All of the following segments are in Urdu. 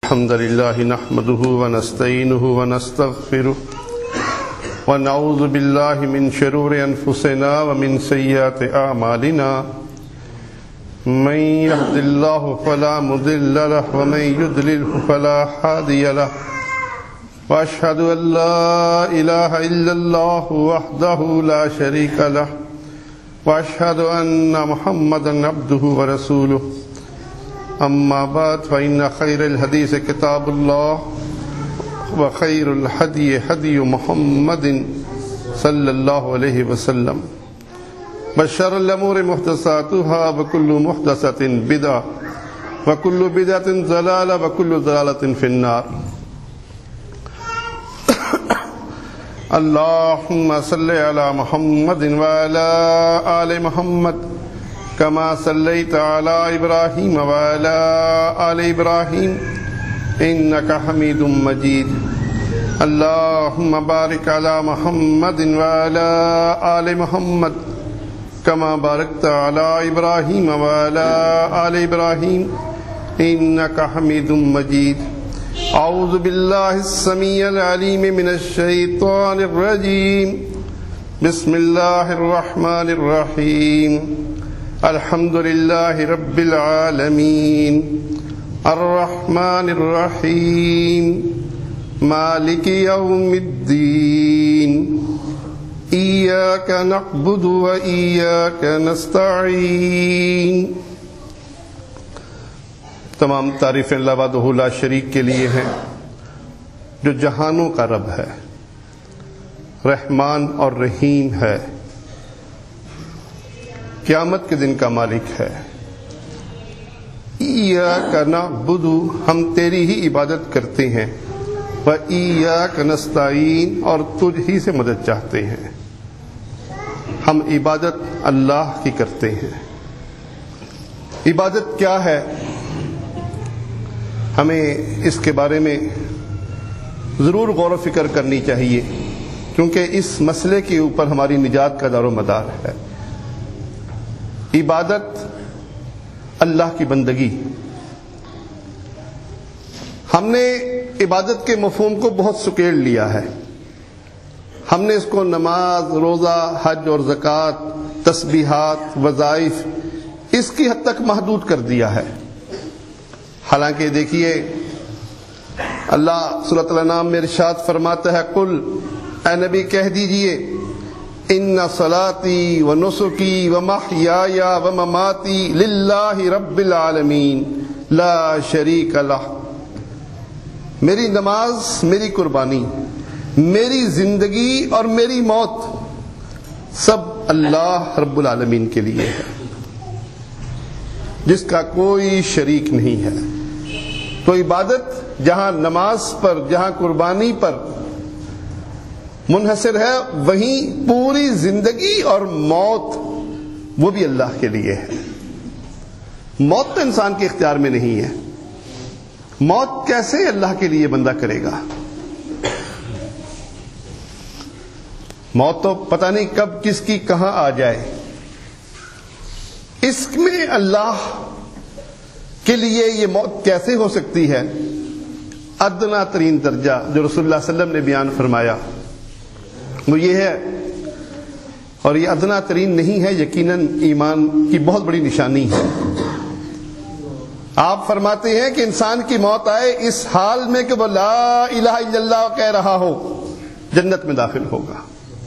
الحمد لله نحمده ونستعينه ونستغفره ونعوذ بالله من شرور أنفسنا ومن سيئات أعمالنا من يهد الله فلا مضل له ومن يضلل فلا هادي له وأشهد أن لا إله إلا الله وحده لا شريك له وأشهد أن محمدا عبده ورسوله أما بعد فإن خير الحديث كتاب الله وخير الهدي هدي محمد صلى الله عليه وسلم وشر الأمور محدثاتها وكل محدثة بدعة وكل بدعة ضلالة وكل ضلالة في النار. اللهم صل على محمد وعلى آل محمد كما صليت على إبراهيم وعلى آل إبراهيم إنك حميد مجيد. اللهم بارك على محمد وعلى آل محمد كما باركت على إبراهيم وعلى آل إبراهيم إنك حميد مجيد. أعوذ بالله السميع العليم من الشيطان الرجيم. بسم الله الرحمن الرحيم. الحمد لله رب العالمين الرحمن الرحيم مالك يوم الدين إياك نعبد وإياك نستعين. تمام تعریفیں اللہ وحدہ لا شریک کے لیے ہیں جو جہانوں کا رب ہے، رحمان اور رحیم ہے، قیامت کے دن کا مالک ہے. ایاک نعبد، ہم تیری ہی عبادت کرتے ہیں، وَإِيَّاكَ نَسْتَعِينُ، اور تجھ ہی سے مدد چاہتے ہیں. ہم عبادت اللہ کی کرتے ہیں. عبادت کیا ہے؟ ہمیں اس کے بارے میں ضرور غور و فکر کرنی چاہیے، کیونکہ اس مسئلے کے اوپر ہماری نجات کا دار و مدار ہے. عبادت اللہ کی بندگی. ہم نے عبادت کے مفہوم کو بہت سکیڑ لیا ہے. ہم نے اس کو نماز، روزہ، حج اور زکوٰۃ، تسبیحات، وظائف، اس کی حد تک محدود کر دیا ہے. حالانکہ دیکھیے اللہ سورۃ الانعام میں ارشاد فرماتا ہے، قل، اے نبی کہہ دیجئے، ان صلاتی و نسکی و محیای و مماتی للہ رب العالمین لا شریک لہ. میری نماز، میری قربانی، میری زندگی اور میری موت سب اللہ رب العالمین کے لیے ہے، جس کا کوئی شریک نہیں ہے. تو عبادت جہاں نماز پر، جہاں قربانی پر منحصر ہے، وہیں پوری زندگی اور موت وہ بھی اللہ کے لیے ہے. موت تو انسان کے اختیار میں نہیں ہے. موت کیسے اللہ کے لیے بندہ کرے گا؟ موت تو پتہ نہیں کب کس کی کہاں آ جائے. اس میں اللہ کے لیے یہ موت کیسے ہو سکتی ہے؟ ادنا ترین درجہ جو رسول اللہ صلی اللہ علیہ وسلم نے بیان فرمایا وہ یہ ہے، اور یہ ادنا ترین نہیں ہے، یقیناً ایمان کی بہت بڑی نشانی ہے. آپ فرماتے ہیں کہ انسان کی موت آئے اس حال میں کہ وہ لا الہ الا اللہ کہہ رہا ہو، جنت میں داخل ہوگا.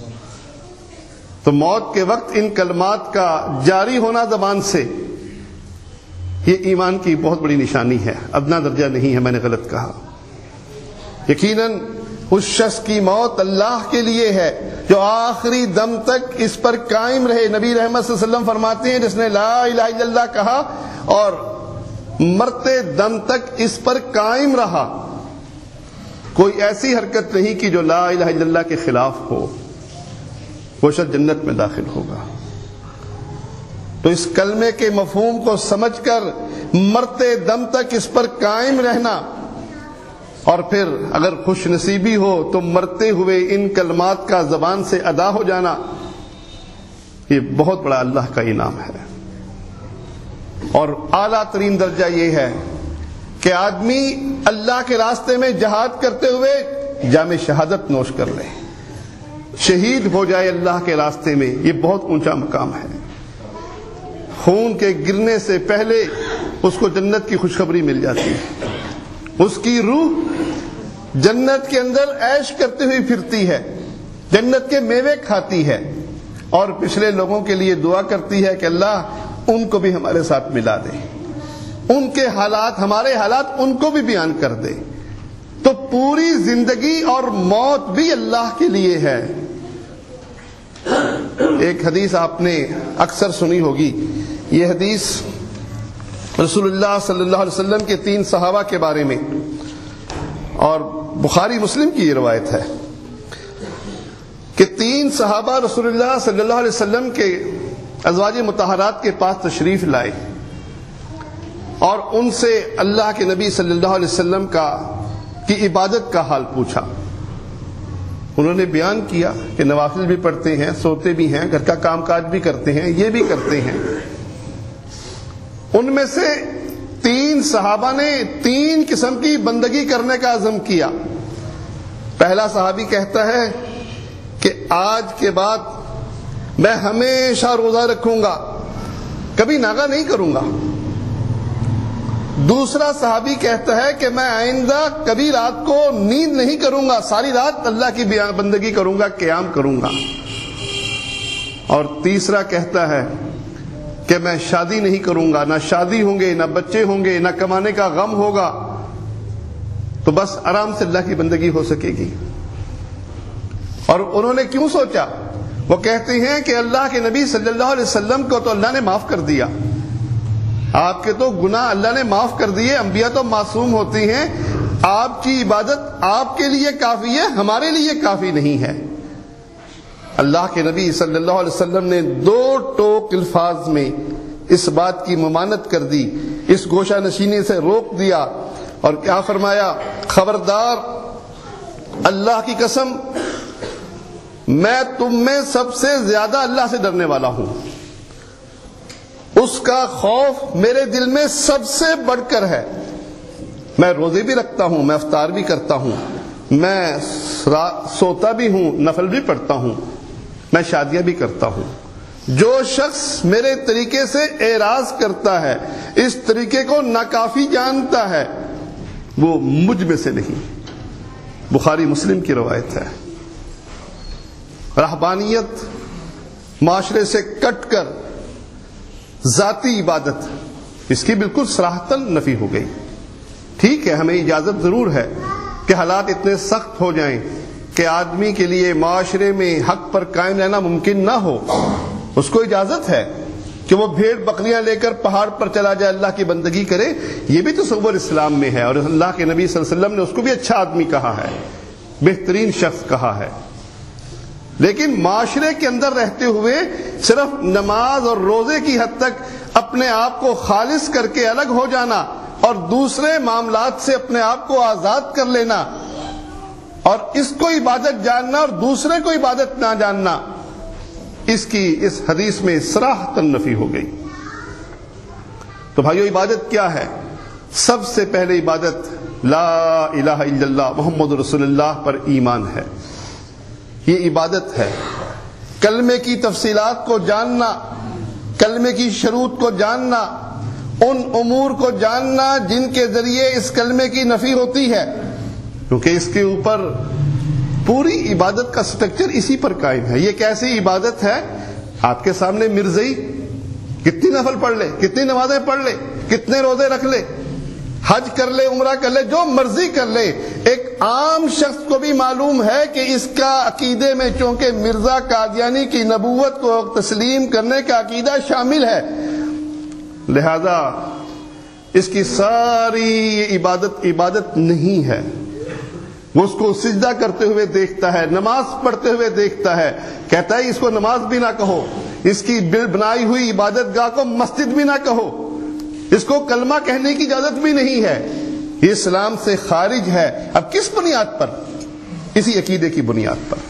تو موت کے وقت ان کلمات کا جاری ہونا زبان سے، یہ ایمان کی بہت بڑی نشانی ہے. ادنا درجہ نہیں ہے، میں نے غلط کہا. یقیناً اس شخص کی موت اللہ کے لیے ہے جو آخری دم تک اس پر قائم رہے. نبی رحمت صلی اللہ علیہ وسلم فرماتے ہیں، جس نے لا الہ الا اللہ کہا اور مرتے دم تک اس پر قائم رہا، کوئی ایسی حرکت نہیں کی جو لا الہ الا اللہ کے خلاف ہو، وہ شخص جنت میں داخل ہوگا. تو اس کلمے کے مفہوم کو سمجھ کر مرتے دم تک اس پر قائم رہنا، اور پھر اگر خوش نصیبی ہو تو مرتے ہوئے ان کلمات کا زبان سے ادا ہو جانا، یہ بہت بڑا اللہ کا انعام ہے. اور اعلیٰ ترین درجہ یہ ہے کہ آدمی اللہ کے راستے میں جہاد کرتے ہوئے جام شہادت نوش کر لے، شہید ہو جائے اللہ کے راستے میں، یہ بہت اونچا مقام ہے۔ خون کے گرنے سے پہلے اس کو جنت کی خوشخبری مل جاتی ہے، اس کی روح جنت کے اندر عیش کرتے ہوئی پھرتی ہے، جنت کے میوے کھاتی ہے، اور پچھلے لوگوں کے لیے دعا کرتی ہے کہ اللہ ان کو بھی ہمارے ساتھ ملا دے، ان کے حالات ہمارے حالات ان کو بھی بیان کر دے۔ تو پوری زندگی اور موت بھی اللہ کے لیے ہے۔ ایک حدیث آپ نے اکثر سنی ہوگی، یہ حدیث رسول اللہ صلی اللہ علیہ وسلم کے 3 صحابہ کے بارے میں، اور بخاری مسلم کی یہ روایت ہے کہ 3 صحابہ رسول اللہ صلی اللہ علیہ وسلم کے ازواج مطہرات کے پاس تشریف لائے اور ان سے اللہ کے نبی صلی اللہ علیہ وسلم کی عبادت کا حال پوچھا۔ انہوں نے بیان کیا کہ نوافل بھی پڑھتے ہیں، سوتے بھی ہیں، گھر کا کام کاج بھی کرتے ہیں، یہ بھی کرتے ہیں۔ ان میں سے 3 صحابہ نے 3 قسم کی بندگی کرنے کا عزم کیا۔ پہلا صحابی کہتا ہے کہ آج کے بعد میں ہمیشہ روزہ رکھوں گا، کبھی ناغہ نہیں کروں گا۔ دوسرا صحابی کہتا ہے کہ میں آئندہ کبھی رات کو نیند نہیں کروں گا، ساری رات اللہ کی بندگی کروں گا، قیام کروں گا۔ اور تیسرا کہتا ہے کہ میں شادی نہیں کروں گا، نہ شادی ہوں گے، نہ بچے ہوں گے، نہ کمانے کا غم ہوگا، تو بس آرام سے اللہ کی بندگی ہو سکے گی۔ اور انہوں نے کیوں سوچا؟ وہ کہتے ہیں کہ اللہ کے نبی صلی اللہ علیہ وسلم کو تو اللہ نے معاف کر دیا، آپ کے تو گناہ اللہ نے معاف کر دیے، انبیاء تو معصوم ہوتی ہیں، آپ کی عبادت آپ کے لیے کافی ہے، ہمارے لیے کافی نہیں ہے۔ اللہ کے نبی صلی اللہ علیہ وسلم نے 2 ٹوک الفاظ میں اس بات کی ممانعت کر دی، اس گوشہ نشینی سے روک دیا، اور کیا فرمایا؟ خبردار، اللہ کی قسم، میں تم میں سب سے زیادہ اللہ سے ڈرنے والا ہوں، اس کا خوف میرے دل میں سب سے بڑھ کر ہے۔ میں روزے بھی رکھتا ہوں، میں افطار بھی کرتا ہوں، میں سوتا بھی ہوں، نفل بھی پڑھتا ہوں، میں شادیاں بھی کرتا ہوں۔ جو شخص میرے طریقے سے اعراض کرتا ہے، اس طریقے کو ناکافی جانتا ہے، وہ مجھ میں سے نہیں۔ بخاری مسلم کی روایت ہے۔ رہبانیت، معاشرے سے کٹ کر ذاتی عبادت، اس کی بالکل صراحتاً نفی ہو گئی۔ ٹھیک ہے، ہمیں اجازت ضرور ہے کہ حالات اتنے سخت ہو جائیں کہ آدمی کے لیے معاشرے میں حق پر قائم رہنا ممکن نہ ہو، اس کو اجازت ہے کہ وہ بھیڑ بکریاں لے کر پہاڑ پر چلا جائے، اللہ کی بندگی کرے، یہ بھی تصور اسلام میں ہے، اور اللہ کے نبی صلی اللہ علیہ وسلم نے اس کو بھی اچھا آدمی کہا ہے، بہترین شخص کہا ہے۔ لیکن معاشرے کے اندر رہتے ہوئے صرف نماز اور روزے کی حد تک اپنے آپ کو خالص کر کے الگ ہو جانا، اور دوسرے معاملات سے اپنے آپ کو آزاد کر لینا، اور اس کو عبادت جاننا اور دوسرے کو عبادت نہ جاننا، اس حدیث میں صراحتاً نفی ہو گئی۔ تو بھائیو، عبادت کیا ہے؟ سب سے پہلے عبادت لا الہ الا اللہ محمد رسول اللہ پر ایمان ہے، یہ عبادت ہے۔ کلمے کی تفصیلات کو جاننا، کلمے کی شروط کو جاننا، ان امور کو جاننا جن کے ذریعے اس کلمے کی نفی ہوتی ہے، کیونکہ اس کے اوپر پوری عبادت کا سٹرکچر اسی پر قائم ہے۔ یہ کیسی عبادت ہے؟ آپ کے سامنے مرزئی کتنی نفل پڑھ لے، کتنی نمازیں پڑھ لے، کتنے روزے رکھ لے، حج کر لے، عمرہ کر لے، جو مرضی کر لے، ایک عام شخص کو بھی معلوم ہے کہ اس کا عقیدے میں چونکہ مرزا قادیانی کی نبوت کو تسلیم کرنے کا عقیدہ شامل ہے، لہذا اس کی ساری عبادت نہیں ہے۔ وہ اس کو سجدہ کرتے ہوئے دیکھتا ہے، نماز پڑھتے ہوئے دیکھتا ہے، کہتا ہے اس کو نماز بھی نہ کہو، اس کی بنائی ہوئی عبادت گاہ کو مسجد بھی نہ کہو، اس کو کلمہ کہنے کی اجازت بھی نہیں ہے، یہ اسلام سے خارج ہے۔ اب کس بنیاد پر؟ اسی عقیدے کی بنیاد پر۔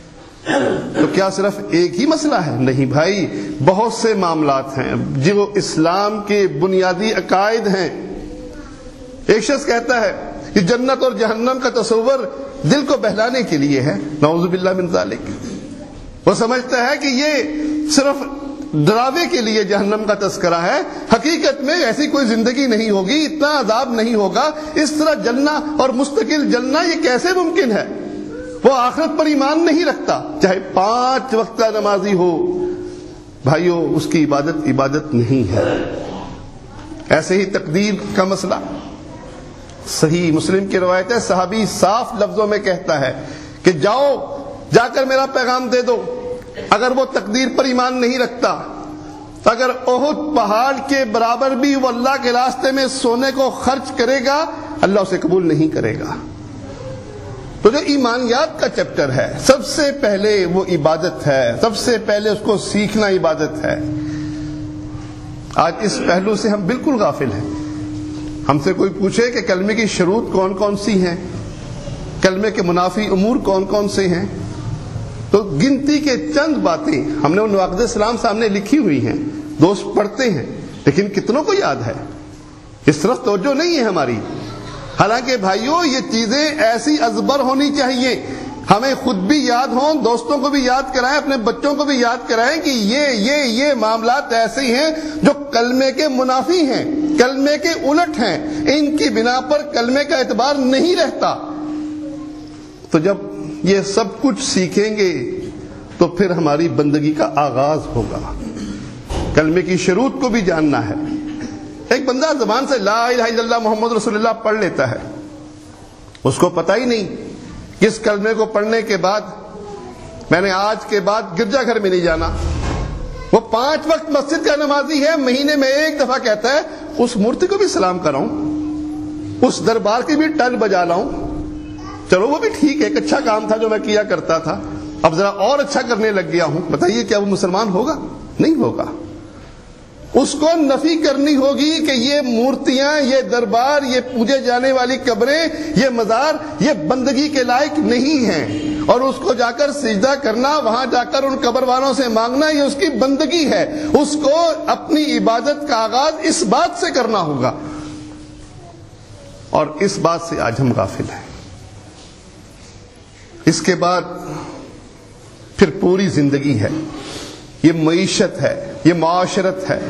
تو کیا صرف ایک ہی مسئلہ ہے؟ نہیں بھائی، بہت سے معاملات ہیں جو اسلام کے بنیادی عقائد ہیں، ایک شخص کہتا ہے کہ جنت اور جہنم کا تصور دل کو بہلانے کے لیے ہے، نعوذ باللہ من ذالک۔ وہ سمجھتا ہے کہ یہ صرف ڈراوے کے لیے جہنم کا تذکرہ ہے، حقیقت میں ایسی کوئی زندگی نہیں ہوگی، اتنا عذاب نہیں ہوگا، اس طرح جلنا اور مستقل جلنا یہ کیسے ممکن ہے؟ وہ آخرت پر ایمان نہیں رکھتا، چاہے 5 وقت کا نمازی ہو، بھائیو اس کی عبادت نہیں ہے۔ ایسے ہی تقدیر کا مسئلہ، صحیح مسلم کی روایت ہے، صحابی صاف لفظوں میں کہتا ہے کہ جا کر میرا پیغام دے دو، اگر وہ تقدیر پر ایمان نہیں رکھتا، اگر احد پہاڑ کے برابر بھی وہ اللہ کے راستے میں سونے کو خرچ کرے گا، اللہ اسے قبول نہیں کرے گا۔ تو جو ایمانیات کا چیپٹر ہے، سب سے پہلے وہ عبادت ہے، سب سے پہلے اس کو سیکھنا عبادت ہے۔ آج اس پہلو سے ہم بالکل غافل ہیں۔ ہم سے کوئی پوچھے کہ کلمے کی شروط کون کون سی ہیں، کلمے کے منافی امور کون کون سے ہیں، تو گنتی کے چند باتیں ہم نے نواقض اسلام سامنے لکھی ہوئی ہیں، دوست پڑھتے ہیں، لیکن کتنوں کو یاد ہے؟ اس طرف توجہ نہیں ہے ہماری۔ حالانکہ بھائیوں یہ چیزیں ایسی ازبر ہونی چاہیے، ہمیں خود بھی یاد ہوں، دوستوں کو بھی یاد کرائیں، اپنے بچوں کو بھی یاد کرائیں کہ یہ معاملات ایسے ہیں جو کلمے کے منافی ہیں، کلمے کے الٹ ہیں، ان کی بنا پر کلمے کا اعتبار نہیں رہتا۔ تو جب یہ سب کچھ سیکھیں گے تو پھر ہماری بندگی کا آغاز ہوگا۔ کلمے کی شروط کو بھی جاننا ہے۔ ایک بندہ زبان سے لا الہ الا اللہ محمد رسول اللہ پڑھ لیتا ہے، اس کو پتہ ہی نہیں کس کلمے کو پڑھنے کے بعد میں نے آج کے بعد گرجا گھر میں نہیں جانا۔ وہ 5 وقت مسجد کا نمازی ہے، مہینے میں 1 دفعہ کہتا ہے اس مورتی کو بھی سلام کراؤں، اس دربار کی بھی ٹل بجا لاؤں۔ چلو وہ بھی ٹھیک ہے، ایک اچھا کام تھا جو میں کیا کرتا تھا، اب ذرا اور اچھا کرنے لگ گیا ہوں۔ بتائیے کیا وہ مسلمان ہوگا؟ نہیں ہوگا۔ اس کو نفی کرنی ہوگی کہ یہ مورتیاں، یہ دربار، یہ پوجے جانے والی قبریں، یہ مزار، یہ بندگی کے لائق نہیں ہیں، اور اس کو جا کر سجدہ کرنا، وہاں جا کر ان قبر والوں سے مانگنا، یہ اس کی بندگی ہے۔ اس کو اپنی عبادت کا آغاز اس بات سے کرنا ہوگا، اور اس بات سے آج ہم غافل ہیں۔ اس کے بعد پھر پوری زندگی ہے، یہ معیشت ہے، یہ معاشرت ہے۔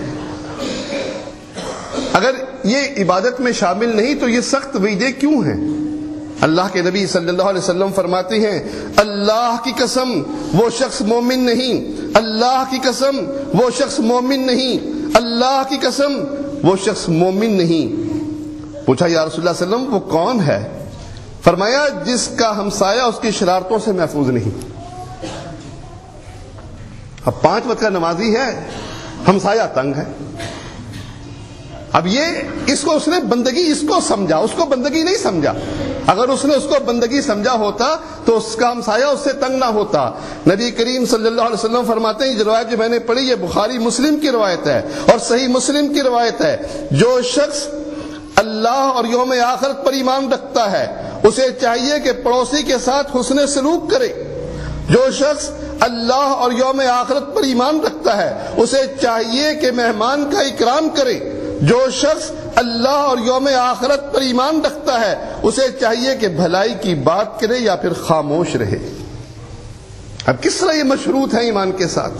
اگر یہ عبادت میں شامل نہیں تو یہ سخت وعیدیں کیوں ہیں؟ اللہ کے نبی صلی اللہ علیہ وسلم فرماتے ہیں، اللہ کی قسم وہ شخص مومن نہیں، اللہ کی قسم وہ شخص مومن نہیں، اللہ کی قسم وہ شخص مومن نہیں۔ پوچھا یا رسول اللہ صلی اللہ علیہ وسلم وہ کون ہے؟ فرمایا جس کا ہمسایہ اس کی شرارتوں سے محفوظ نہیں۔ اب 5 وقت کا نمازی ہے، ہمسایہ تنگ ہے، اب یہ اس کو اس نے بندگی اس کو سمجھا، اس کو بندگی نہیں سمجھا۔ اگر اس نے اس کو بندگی سمجھا ہوتا تو اس کا ہمسایہ اس سے تنگ نہ ہوتا۔ نبی کریم صلی اللہ علیہ وسلم فرماتے ہیں، یہ روایت جو میں نے پڑھی یہ بخاری مسلم کی روایت ہے اور صحیح مسلم کی روایت ہے، جو شخص اللہ اور یوم آخرت پر ایمان رکھتا ہے اسے چاہیے کہ پڑوسی کے ساتھ حسن سلوک کرے۔ جو شخص اللہ اور یوم آخرت پر ایمان رکھتا ہے اسے چاہیے کہ مہمان کا اکرام کرے۔ جو شخص اللہ اور یوم آخرت پر ایمان رکھتا ہے اسے چاہیے کہ بھلائی کی بات کرے یا پھر خاموش رہے۔ اب کس طرح یہ مشروط ہے ایمان کے ساتھ؟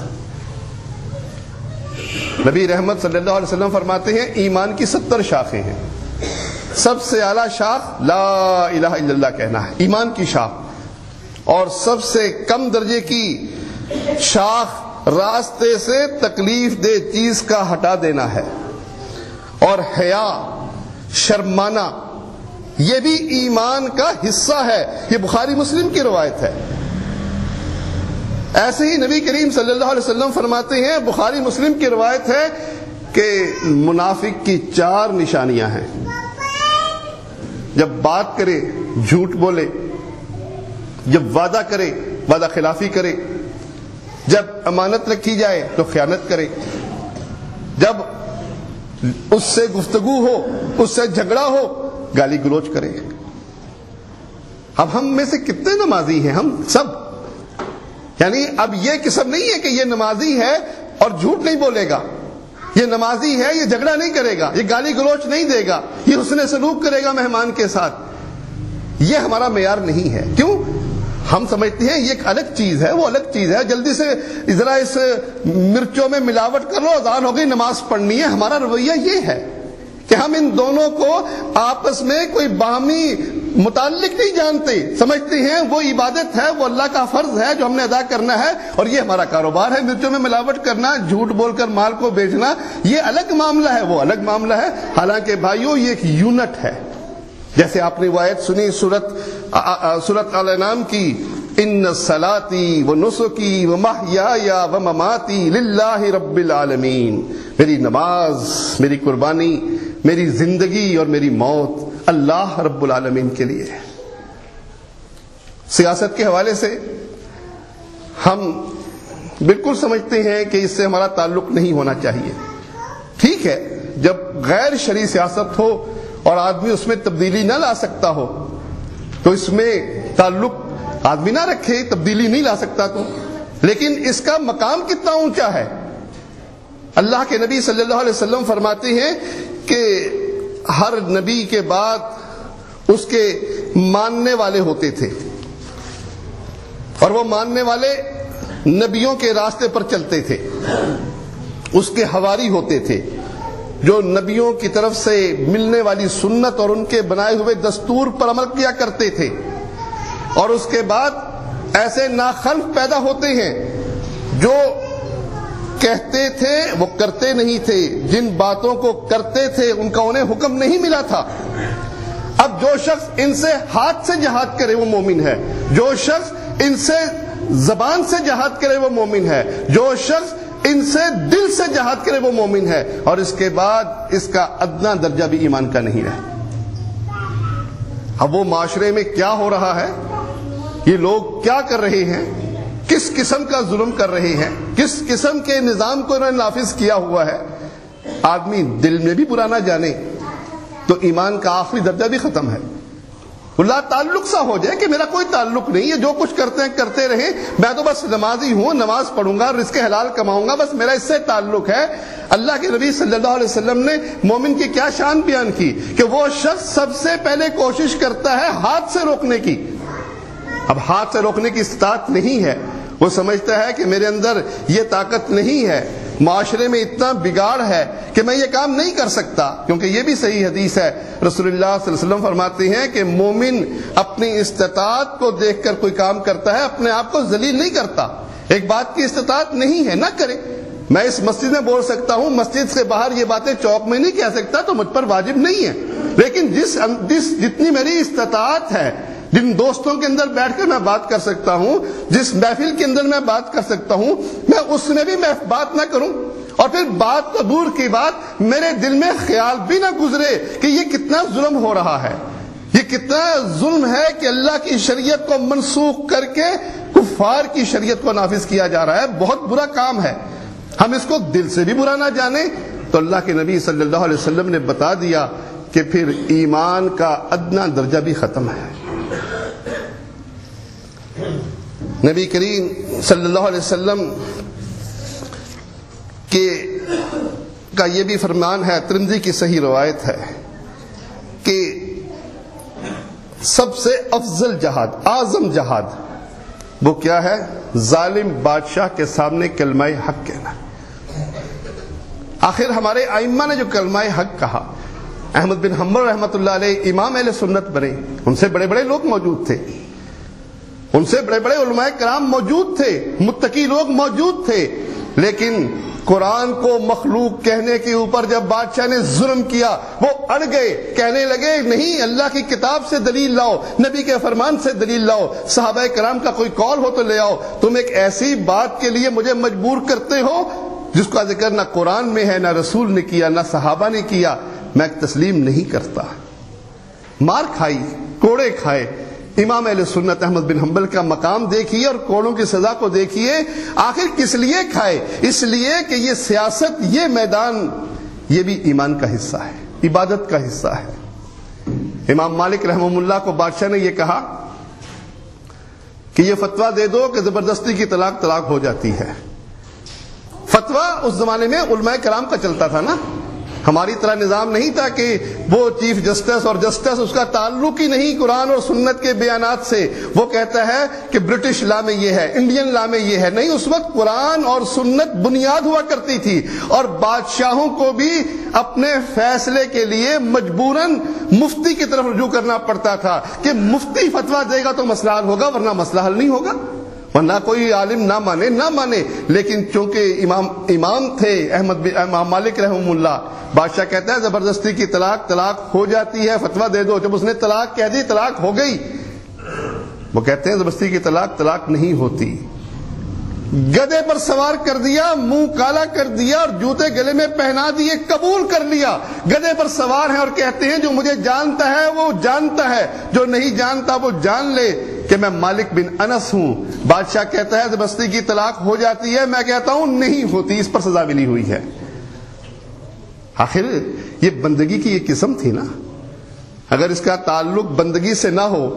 نبی رحمت صلی اللہ علیہ وسلم فرماتے ہیں ایمان کی 70 شاخیں ہیں، سب سے اعلیٰ شاخ لا الہ الا اللہ کہنا ہے، ایمان کی شاخ، اور سب سے کم درجے کی شاخ راستے سے تکلیف دہ چیز کا ہٹا دینا ہے، اور حیا، شرمانا، یہ بھی ایمان کا حصہ ہے۔ یہ بخاری مسلم کی روایت ہے۔ ایسے ہی نبی کریم صلی اللہ علیہ وسلم فرماتے ہیں، بخاری مسلم کی روایت ہے کہ منافق کی 4 نشانیاں ہیں۔ جب بات کرے جھوٹ بولے، جب وعدہ کرے وعدہ خلافی کرے، جب امانت رکھی جائے تو خیانت کرے، جب اس سے گفتگو ہو، اس سے جھگڑا ہو، گالی گلوچ کرے۔ اب ہم میں سے کتنے نمازی ہیں؟ ہم سب، یعنی اب یہ قسم نہیں ہے کہ یہ نمازی ہے اور جھوٹ نہیں بولے گا، یہ نمازی ہے، یہ جھگڑا نہیں کرے گا، یہ گالی گلوچ نہیں دے گا، یہ حسن سلوک کرے گا مہمان کے ساتھ. یہ ہمارا معیار نہیں ہے. کیوں؟ ہم سمجھتے ہیں یہ ایک الگ چیز ہے، وہ الگ چیز ہے، جلدی سے ذرا اس مرچوں میں ملاوٹ کر لو، اذان ہو گئی، نماز پڑھنی ہے. ہمارا رویہ یہ ہے کہ ہم ان دونوں کو آپس میں کوئی باہمی متعلق نہیں جانتے، سمجھتے ہیں وہ عبادت ہے، وہ اللہ کا فرض ہے جو ہم نے ادا کرنا ہے، اور یہ ہمارا کاروبار ہے. مرچوں میں ملاوٹ کرنا، جھوٹ بول کر مال کو بیچنا، یہ الگ معاملہ ہے، وہ الگ معاملہ ہے. حالانکہ بھائیو یہ ایک یونٹ ہے. جیسے آپ نے وہ آیت سنی سورۃ آل انعام کی، ان صلاتی و نسکی و محیای و مماتی للہ رب العالمین. میری نماز، میری قربانی، میری زندگی اور میری موت اللہ رب العالمین کے لیے ہے. سیاست کے حوالے سے ہم بالکل سمجھتے ہیں کہ اس سے ہمارا تعلق نہیں ہونا چاہیے. ٹھیک ہے، جب غیر شرعی سیاست ہو اور آدمی اس میں تبدیلی نہ لا سکتا ہو تو اس میں تعلق آدمی نہ رکھے، تبدیلی نہیں لا سکتا تو. لیکن اس کا مقام کتنا اونچا ہے. اللہ کے نبی صلی اللہ علیہ وسلم فرماتے ہیں کہ ہر نبی کے بعد اس کے ماننے والے ہوتے تھے، اور وہ ماننے والے نبیوں کے راستے پر چلتے تھے. اس کے حواری ہوتے تھے جو نبیوں کی طرف سے ملنے والی سنت اور ان کے بنائے ہوئے دستور پر عمل کیا کرتے تھے. اور اس کے بعد ایسے ناخلف پیدا ہوتے ہیں جو کہتے تھے وہ کرتے نہیں تھے، جن باتوں کو کرتے تھے ان کا انہیں حکم نہیں ملا تھا. اب جو شخص ان سے ہاتھ سے جہاد کرے وہ مومن ہے، جو شخص ان سے زبان سے جہاد کرے وہ مومن ہے، جو شخص ان سے دل سے جہاد کرے وہ مومن ہے. اور اس کے بعد اس کا ادنا درجہ بھی ایمان کا نہیں ہے. اب وہ معاشرے میں کیا ہو رہا ہے، یہ لوگ کیا کر رہے ہیں، کس قسم کا ظلم کر رہے ہیں، کس قسم کے نظام کو انہوں نے نافذ کیا ہوا ہے، آدمی دل میں بھی برا نہ جانے تو ایمان کا آخری درجہ بھی ختم ہے. اللہ تعلق سا ہو جائے کہ میرا کوئی تعلق نہیں ہے، جو کچھ کرتے ہیں کرتے رہیں، میں تو بس نمازی ہوں، نماز پڑھوں گا، رزق حلال کماؤں گا، بس میرا اس سے تعلق ہے. اللہ کے نبی صلی اللہ علیہ وسلم نے مومن کی کیا شان بیان کی کہ وہ شخص سب سے پہلے کوشش کرتا ہے ہاتھ سے روکنے کی. اب ہاتھ سے روکنے کی استطاعت نہیں ہے، وہ سمجھتا ہے کہ میرے اندر یہ طاقت نہیں ہے، معاشرے میں اتنا بگاڑ ہے کہ میں یہ کام نہیں کر سکتا. کیونکہ یہ بھی صحیح حدیث ہے، رسول اللہ صلی اللہ علیہ وسلم فرماتے ہیں کہ مومن اپنی استطاعت کو دیکھ کر کوئی کام کرتا ہے، اپنے آپ کو ذلیل نہیں کرتا. ایک بات کی استطاعت نہیں ہے نہ کرے. میں اس مسجد میں بول سکتا ہوں، مسجد سے باہر یہ باتیں چوک میں نہیں کہہ سکتا تو مجھ پر واجب نہیں ہے. لیکن جتنی میری استطاعت ہے، جن دوستوں کے اندر بیٹھ کر میں بات کر سکتا ہوں، جس محفل کے اندر میں بات کر سکتا ہوں، میں اس میں بھی میں بات نہ کروں. اور پھر بات تو دور کی بات، میرے دل میں خیال بھی نہ گزرے کہ یہ کتنا ظلم ہو رہا ہے، یہ کتنا ظلم ہے کہ اللہ کی شریعت کو منسوخ کر کے کفار کی شریعت کو نافذ کیا جا رہا ہے. بہت برا کام ہے. ہم اس کو دل سے بھی برا نہ جانیں تو اللہ کے نبی صلی اللہ علیہ وسلم نے بتا دیا کہ پھر ایمان کا ادنا درجہ بھی ختم ہے. نبی کریم صلی اللہ علیہ وسلم کا یہ بھی فرمان ہے، ترمذی کی صحیح روایت ہے، کہ سب سے افضل جہاد، اعظم جہاد وہ کیا ہے؟ ظالم بادشاہ کے سامنے کلمہ حق کہنا. آخر ہمارے ائمہ نے جو کلمہ حق کہا، احمد بن حنبل رحمۃ اللہ علیہ امام اہل سنت بنے، ان سے بڑے بڑے لوگ موجود تھے، ان سے بڑے بڑے علماء کرام موجود تھے، متقی لوگ موجود تھے. لیکن قرآن کو مخلوق کہنے کے اوپر جب بادشاہ نے ظلم کیا، وہ اڑ گئے، کہنے لگے نہیں، اللہ کی کتاب سے دلیل لاؤ، نبی کے فرمان سے دلیل لاؤ، صحابہ کرام کا کوئی قول ہو تو لے آؤ. تم ایک ایسی بات کے لیے مجھے مجبور کرتے ہو جس کا ذکر نہ قرآن میں ہے، نہ رسول نے کیا، نہ صحابہ نے کیا. میں تسلیم نہیں کرتا. مار کھائی، کوڑے کھائے. امام اہل سنت احمد بن حنبل کا مقام دیکھیے اور کوڑوں کی سزا کو دیکھیے. آخر کس لیے کھائے؟ اس لیے کہ یہ سیاست، یہ میدان، یہ بھی ایمان کا حصہ ہے، عبادت کا حصہ ہے. امام مالک رحمہ اللہ کو بادشاہ نے یہ کہا کہ یہ فتویٰ دے دو کہ زبردستی کی طلاق ہو جاتی ہے. فتویٰ اس زمانے میں علماء کرام کا چلتا تھا نا. ہماری طرح نظام نہیں تھا کہ وہ چیف جسٹس اور جسٹس اس کا تعلق ہی نہیں قرآن اور سنت کے بیانات سے. وہ کہتا ہے کہ برٹش لا میں یہ ہے, انڈین لا میں یہ ہے. نہیں, اس وقت قرآن اور سنت بنیاد ہوا کرتی تھی, اور بادشاہوں کو بھی اپنے فیصلے کے لیے مجبوراً مفتی کی طرف رجوع کرنا پڑتا تھا کہ مفتی فتویٰ دے گا تو مسئلہ حل ہوگا, ورنہ مسئلہ حل نہیں ہوگا, ورنہ کوئی عالم نہ مانے. لیکن چونکہ امام تھے امام مالک رحمہ اللہ, بادشاہ کہتا ہے زبردستی کی طلاق ہو جاتی ہے, فتویٰ دے دو. جب اس نے طلاق کہہ دی, طلاق ہو گئی. وہ کہتے ہیں زبردستی کی طلاق نہیں ہوتی. گدھے پر سوار کر دیا, منہ کالا کر دیا اور جوتے گلے میں پہنا دیے, قبول کر لیا. گدھے پر سوار ہیں اور کہتے ہیں جو مجھے جانتا ہے وہ جانتا ہے, جو نہیں جانتا وہ جان لے کہ میں مالک بن انس ہوں. بادشاہ کہتا ہے زبردستی کی طلاق ہو جاتی ہے, میں کہتا ہوں نہیں ہوتی, اس پر سزا ملی ہوئی ہے. آخر یہ بندگی کی یہ قسم تھی نا. اگر اس کا تعلق بندگی سے نہ ہو,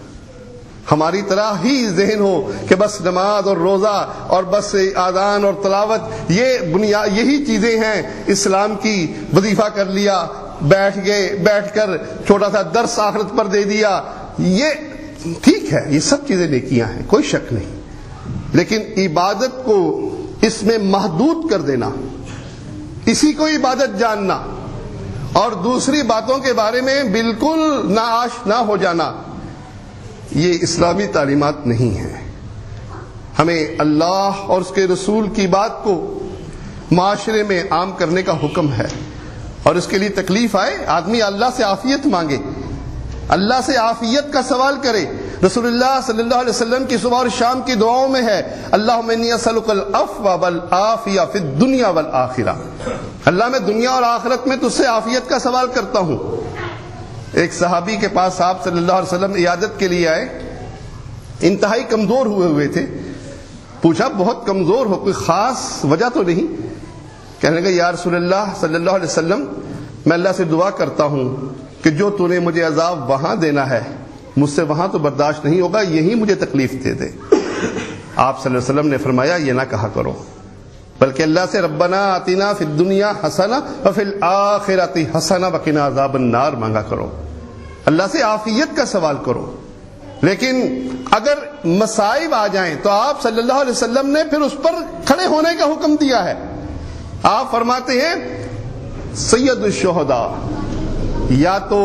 ہماری طرح ہی ذہن ہو کہ بس نماز اور روزہ اور بس آذان اور تلاوت یہی چیزیں ہیں اسلام کی, وظیفہ کر لیا, بیٹھ کر چھوٹا سا درس آخرت پر دے دیا, یہ ٹھیک ہے, یہ سب چیزیں نیکیاں ہیں, کوئی شک نہیں. لیکن عبادت کو اس میں محدود کر دینا, اسی کو عبادت جاننا اور دوسری باتوں کے بارے میں بالکل ناآشنا ہو جانا, یہ اسلامی تعلیمات نہیں ہیں. ہمیں اللہ اور اس کے رسول کی بات کو معاشرے میں عام کرنے کا حکم ہے, اور اس کے لیے تکلیف آئے آدمی اللہ سے عافیت مانگے, اللہ سے عافیت کا سوال کرے. رسول اللہ صلی اللہ علیہ وسلم کی صبح اور شام کی دعاؤں میں ہے اللہم انی اسألک العفو والعافیہ فی الدنیا والآخرہ, اللہ میں دنیا اور آخرت میں تجھ سے عافیت کا سوال کرتا ہوں. ایک صحابی کے پاس آپ صلی اللہ علیہ وسلم عیادت کے لیے آئے, انتہائی کمزور ہوئے تھے. پوچھا بہت کمزور ہو, کوئی خاص وجہ تو نہیں؟ کہنے لگے یا رسول اللہ صلی اللہ علیہ وسلم, میں اللہ سے دعا کرتا ہوں کہ جو تو نے مجھے عذاب وہاں دینا ہے مجھ سے وہاں تو برداشت نہیں ہوگا, یہی مجھے تکلیف دے دے. آپ صلی اللہ علیہ وسلم نے فرمایا یہ نہ کہا کرو, بلکہ اللہ سے ربنا آتنا فی الدنیا حسنہ وفی الآخرۃ حسنہ وقنا عذاب النار مانگا کرو, اللہ سے عافیت کا سوال کرو. لیکن اگر مصائب آ جائیں تو آپ صلی اللہ علیہ وسلم نے پھر اس پر کھڑے ہونے کا حکم دیا ہے. آپ فرماتے ہیں سید الشہداء, یا تو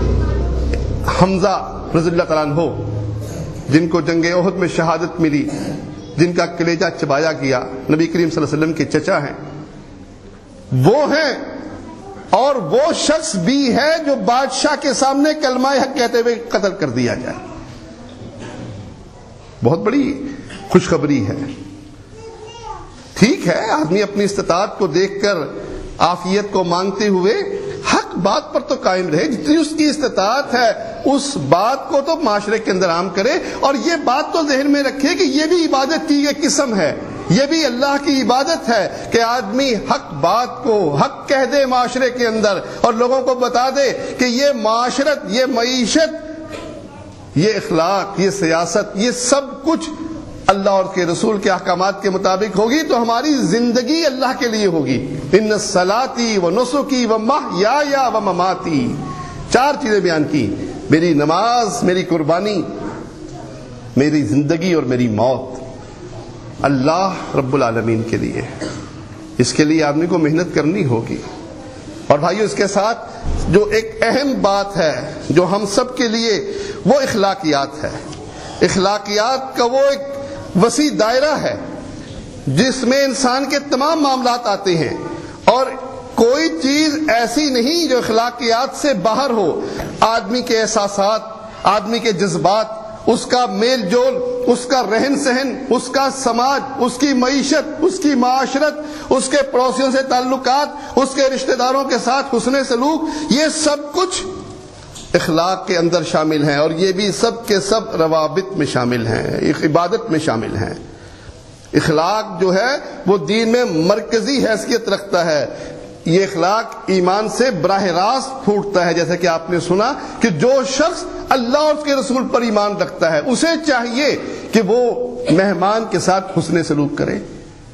حمزہ رضی اللہ تعالیٰ عنہ جن کو جنگ احد میں شہادت ملی, جن کا کلیجہ چبایا گیا, نبی کریم صلی اللہ علیہ وسلم کے چچا ہیں, وہ ہیں. اور وہ شخص بھی ہے جو بادشاہ کے سامنے کلمہ حق کہتے ہوئے قتل کر دیا جائے. بہت بڑی خوشخبری ہے. ٹھیک ہے آدمی اپنی استطاعت کو دیکھ کر عافیت کو مانگتے ہوئے حق بات پر تو قائم رہے, جتنی اس کی استطاعت ہے اس بات کو تو معاشرے کے اندر عام کرے. اور یہ بات تو ذہن میں رکھے کہ یہ بھی عبادت کی ایک قسم ہے, یہ بھی اللہ کی عبادت ہے کہ آدمی حق بات کو حق کہہ دے معاشرے کے اندر, اور لوگوں کو بتا دے کہ یہ معاشرت, یہ معیشت, یہ اخلاق, یہ سیاست, یہ سب کچھ اللہ اور کے رسول کے احکامات کے مطابق ہوگی تو ہماری زندگی اللہ کے لیے ہوگی. ان صلاتی و نسکی و محیای و مماتی, 4 چیزیں بیان کی, میری نماز, میری قربانی, میری زندگی اور میری موت اللہ رب العالمین کے لیے. اس کے لیے آدمی کو محنت کرنی ہوگی. اور بھائیو اس کے ساتھ جو ایک اہم بات ہے جو ہم سب کے لیے, وہ اخلاقیات ہے. اخلاقیات کا وہ ایک وسیع دائرہ ہے جس میں انسان کے تمام معاملات آتے ہیں, اور کوئی چیز ایسی نہیں جو اخلاقیات سے باہر ہو. آدمی کے احساسات, آدمی کے جذبات, اس کا میل جول, اس کا رہن سہن, اس کا سماج, اس کی معیشت, اس کی معاشرت, اس کے پڑوسیوں سے تعلقات, اس کے رشتہ داروں کے ساتھ حسن سلوک, یہ سب کچھ اخلاق کے اندر شامل ہیں. اور یہ بھی سب کے سب روابط میں شامل ہیں, عبادت میں شامل ہیں. اخلاق جو ہے وہ دین میں مرکزی حیثیت رکھتا ہے. یہ اخلاق ایمان سے براہ راست پھوٹتا ہے. جیسے کہ آپ نے سنا کہ جو شخص اللہ اور اس کے رسول پر ایمان رکھتا ہے اسے چاہیے کہ وہ مہمان کے ساتھ حسن سلوک کرے,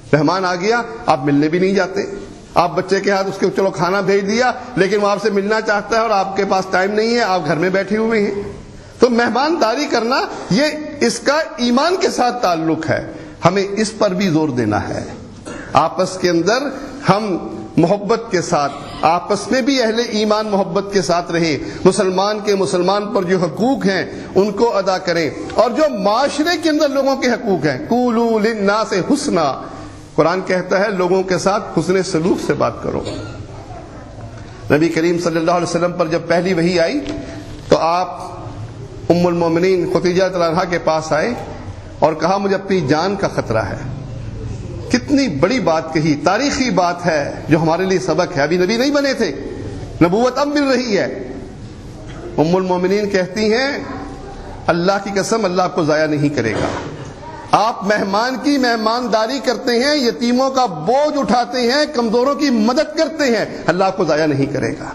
مہمان آ گیا، آپ ملنے بھی نہیں جاتے، آپ بچے کے ہاتھ اس کے چلو کھانا بھیج دیا، لیکن وہ آپ سے ملنا چاہتا ہے اور آپ کے پاس ٹائم نہیں ہے، آپ گھر میں بیٹھے ہوئے ہیں۔ تو مہمانداری کرنا یہ اس کا ایمان کے ساتھ تعلق ہے، ہمیں اس پر بھی زور دینا ہے۔ آپس کے اندر ہم محبت کے ساتھ، آپس میں بھی اہل ایمان محبت کے ساتھ رہیں، مسلمان کے مسلمان پر جو حقوق ہیں ان کو ادا کریں، اور جو معاشرے کے اندر لوگوں کے حقوق ہیں، قولوا للناس حسنا، قرآن کہتا ہے لوگوں کے ساتھ حسن سلوک سے بات کرو۔ نبی کریم صلی اللہ علیہ وسلم پر جب پہلی وحی آئی تو آپ ام المومنین خدیجہ رضی اللہ عنہا کے پاس آئے اور کہا مجھے اپنی جان کا خطرہ ہے۔ کتنی بڑی بات کہی، تاریخی بات ہے جو ہمارے لیے سبق ہے۔ ابھی نبی نہیں بنے تھے، نبوت اب مل رہی ہے۔ ام المومنین کہتی ہیں اللہ کی قسم اللہ آپ کو ضائع نہیں کرے گا، آپ مہمان کی مہمانداری کرتے ہیں، یتیموں کا بوجھ اٹھاتے ہیں، کمزوروں کی مدد کرتے ہیں، اللہ آپ کو ضائع نہیں کرے گا۔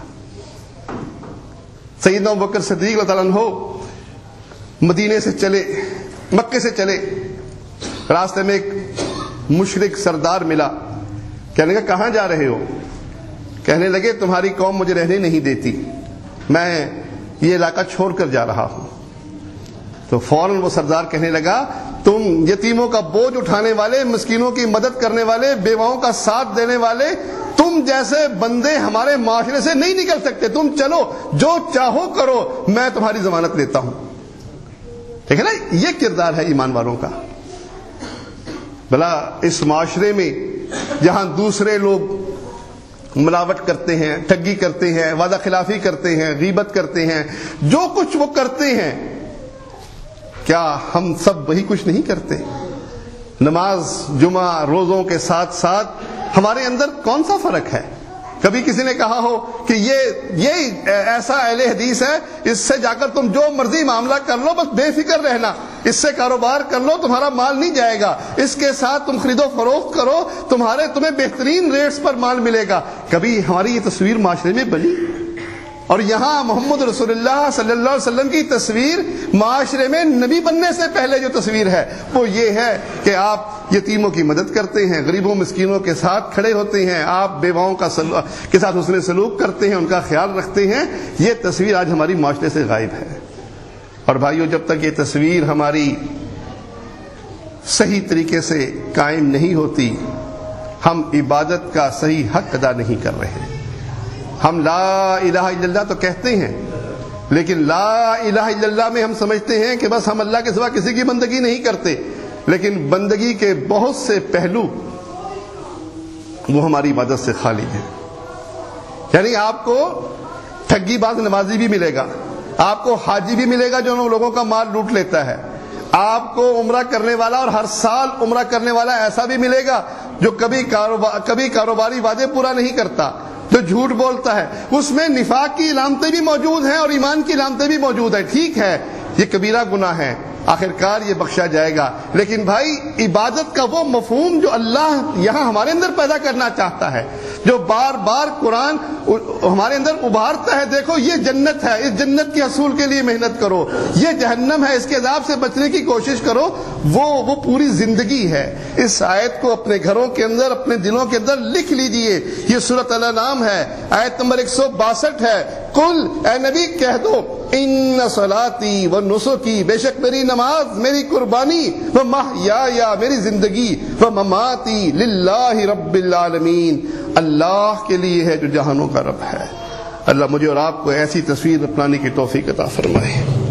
سیدنا ابوبکر صدیق رضی اللہ عنہ مدینے سے چلے، مکے سے چلے، راستے میں ایک مشرک سردار ملا، کہنے لگا کہاں جا رہے ہو؟ کہنے لگے تمہاری قوم مجھے رہنے نہیں دیتی، میں یہ علاقہ چھوڑ کر جا رہا ہوں۔ تو فوراً وہ سردار کہنے لگا تم یتیموں کا بوجھ اٹھانے والے، مسکینوں کی مدد کرنے والے، بیواؤں کا ساتھ دینے والے، تم جیسے بندے ہمارے معاشرے سے نہیں نکل سکتے، تم چلو جو چاہو کرو، میں تمہاری ضمانت لیتا ہوں۔ ٹھیک ہے نا، یہ کردار ہے ایمان والوں کا۔ بھلا اس معاشرے میں جہاں دوسرے لوگ ملاوٹ کرتے ہیں، ٹھگی کرتے ہیں، وعدہ خلافی کرتے ہیں، غیبت کرتے ہیں، جو کچھ وہ کرتے ہیں، کیا ہم سب وہی کچھ نہیں کرتے؟ نماز جمعہ روزوں کے ساتھ ساتھ ہمارے اندر کون سا فرق ہے؟ کبھی کسی نے کہا ہو کہ یہ ایسا اہل حدیث ہے، اس سے جا کر تم جو مرضی معاملہ کر لو، بس بے فکر رہنا، اس سے کاروبار کر لو، تمہارا مال نہیں جائے گا، اس کے ساتھ تم خرید و فروخت کرو، تمہیں بہترین ریٹس پر مال ملے گا۔ کبھی ہماری یہ تصویر معاشرے میں بنی؟ اور یہاں محمد رسول اللہ صلی اللہ علیہ وسلم کی تصویر معاشرے میں نبی بننے سے پہلے جو تصویر ہے وہ یہ ہے کہ آپ یتیموں کی مدد کرتے ہیں، غریبوں مسکینوں کے ساتھ کھڑے ہوتے ہیں، آپ بیواؤں کے ساتھ حسن سلوک کرتے ہیں، ان کا خیال رکھتے ہیں۔ یہ تصویر آج ہماری معاشرے سے غائب ہے۔ اور بھائیو، جب تک یہ تصویر ہماری صحیح طریقے سے قائم نہیں ہوتی، ہم عبادت کا صحیح حق ادا نہیں کر رہے۔ ہم لا الہ الا اللہ تو کہتے ہیں، لیکن لا الہ الا اللہ میں ہم سمجھتے ہیں کہ بس ہم اللہ کے سوا کسی کی بندگی نہیں کرتے، لیکن بندگی کے بہت سے پہلو وہ ہماری عبادت سے خالی ہیں۔ یعنی آپ کو ٹھگی باز نمازی بھی ملے گا، آپ کو حاجی بھی ملے گا جو لوگوں کا مال لوٹ لیتا ہے، آپ کو عمرہ کرنے والا اور ہر سال عمرہ کرنے والا ایسا بھی ملے گا جو کبھی کاروباری وعدے پورا نہیں کرتا، جو جھوٹ بولتا ہے۔ اس میں نفاق کی علامتیں بھی موجود ہیں اور ایمان کی علامتیں بھی موجود ہیں۔ ٹھیک ہے، یہ کبیرہ گناہ ہے، آخرکار یہ بخشا جائے گا، لیکن بھائی عبادت کا وہ مفہوم جو اللہ یہاں ہمارے اندر پیدا کرنا چاہتا ہے، جو بار بار قرآن ہمارے اندر ابھارتا ہے، دیکھو یہ جنت ہے، اس جنت کے حصول کے لیے محنت کرو، یہ جہنم ہے، اس کے عذاب سے بچنے کی کوشش کرو، وہ پوری زندگی ہے۔ اس آیت کو اپنے گھروں کے اندر، اپنے دلوں کے اندر لکھ لیجئے۔ یہ سورۃ الانعام ہے، آیت نمبر 162 ہے۔ قل، اے نبی کہہ دو، ان صلاتی و نسکی، بے شک میری نماز، میری قربانی، و محیایا، میری زندگی، و مماتی للہ رب العالمین، اللہ کے لیے ہے جو جہانوں کا رب ہے۔ اللہ مجھے اور آپ کو ایسی تصویر اپنانے کی توفیق عطا فرمائے۔